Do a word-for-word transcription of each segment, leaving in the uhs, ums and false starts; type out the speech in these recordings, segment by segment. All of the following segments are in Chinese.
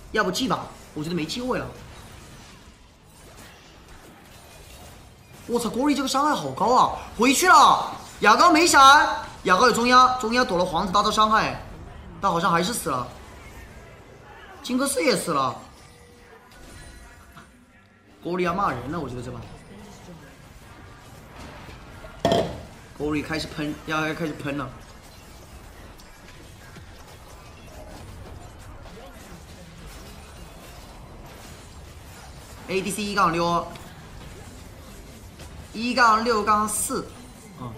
要不记吧，我觉得没机会了。我操，国力这个伤害好高啊！回去了，雅高没闪，雅高有中压，中压躲了皇子大招伤害，但好像还是死了。金克斯也死了，国力要骂人了，我觉得这把。国力开始喷，要开始喷了。 A D C 一杠六，一杠六杠四，啊，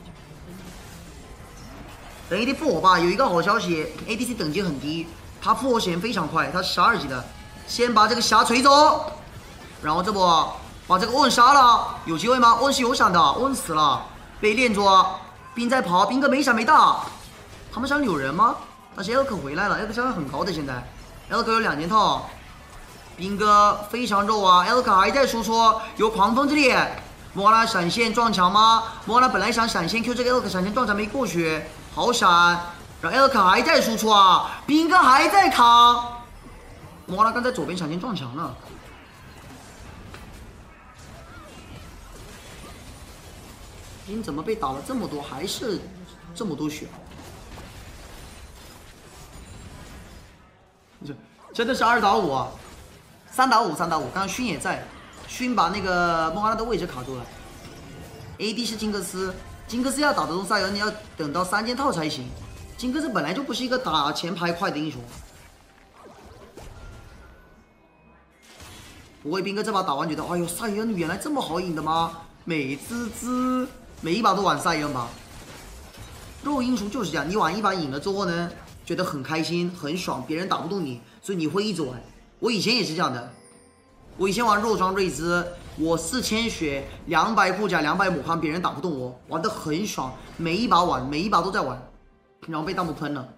等 A D 复活吧。有一个好消息 ，A D C 等级很低，他复活时间非常快，他十二级的。先把这个霞锤走，然后这波把这个欧文杀了，有机会吗？欧文是有闪的，欧文死了，被链住，兵在跑，兵哥没闪没大，他们想扭人吗？但是 L 可回来了 ，L 伤害很高的现在 ，L 可有两件套。 兵哥非常肉啊 ，L 卡还在输出，有狂风之力，莫拉闪现撞墙吗？莫拉本来想闪现 Q 这个 L 卡闪现撞墙没过去，好闪，然后 L 卡还在输出啊，兵哥还在扛，莫拉刚在左边闪现撞墙了，兵怎么被打了这么多，还是这么多血？这真的是二打五啊！ 三打五，三打五。刚刚勋也在，勋把那个孟哈拉的位置卡住了。A D 是金克斯，金克斯要打得动赛恩，你要等到三件套才行。金克斯本来就不是一个打前排快的英雄。不会，兵哥这把打完觉得，哎呦，赛恩原来这么好赢的吗？美滋滋，每一把都玩赛恩吧。肉英雄就是这样，你玩一把赢了之后呢，觉得很开心，很爽，别人打不动你，所以你会一直玩。 我以前也是这样的，我以前玩肉装瑞兹，我四千血，两百护甲，两百母康，别人打不动我，玩的很爽，每一把玩，每一把都在玩，然后被弹幕喷了。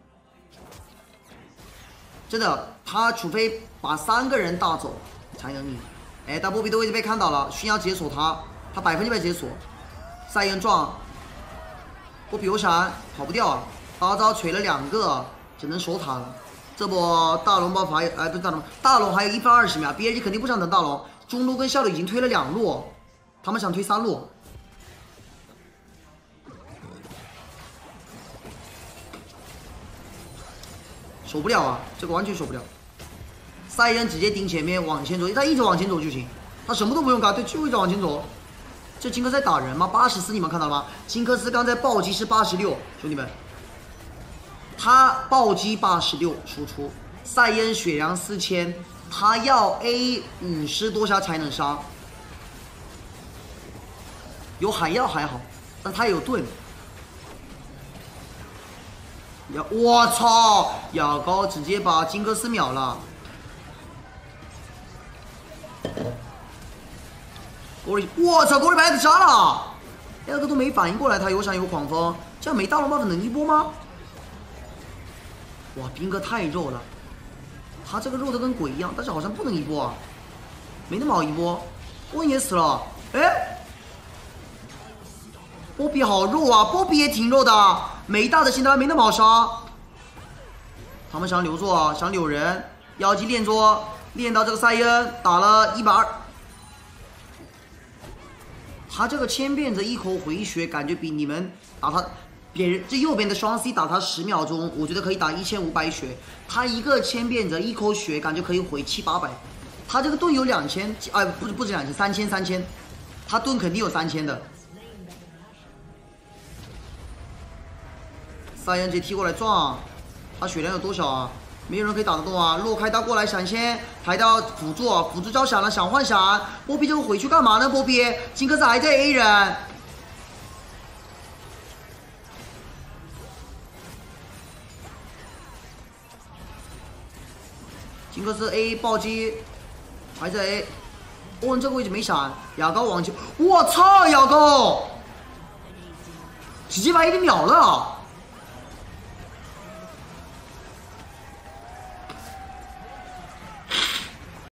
真的，他除非把三个人打走才能赢。哎，但波比的位置被看到了，需要解锁他，他百分之百解锁。赛恩撞，波比有闪，跑不掉啊！大招锤了两个，只能守塔了。 这波大龙爆发，哎，不是大龙，大龙还有一分二十秒 ，B A G 肯定不想等大龙。中路跟效率已经推了两路，他们想推三路。守不了啊，这个完全守不了。赛恩直接顶前面往前走，他一直往前走就行，他什么都不用干，对，就一直往前走。这金克斯在打人吗？八十四，你们看到了吗？金克斯刚才暴击是八十六，兄弟们。 他暴击八十六输出，赛恩血量四千，他要 A 五十多下才能杀。有海药还好，但他有盾。呀，我操！雅高直接把金克斯秒了。国力，我操！国力白子杀了，那个都没反应过来，他有闪有狂风，这样没大龙 buff 能一波吗？ 哇，兵哥太肉了，他这个肉的跟鬼一样，但是好像不能一波啊，没那么好一波。温也死了，哎，波比好肉啊，波比也挺肉的，没大的辛德拉没那么好杀。他们想留住啊，想留人，妖姬练住，练到这个赛恩打了一百二，他这个千变者一口回血，感觉比你们打他。 别人这右边的双 C 打他十秒钟，我觉得可以打一千五百血。他一个千变者一口血，感觉可以回七八百。他这个盾有两千，哎，不是不止两千，三千三千。他盾肯定有三千的。赛恩直接踢过来撞，他血量有多少啊？没有人可以打得动啊！洛开刀过来闪现，抬刀辅助，辅助招闪了，想换闪。波比这个回去干嘛呢？波比，金克斯还在 A 人。 金克斯 A 暴击，还在 A， 欧文这个位置没闪，雅高往前，我操，雅高，直接把 A D 秒了。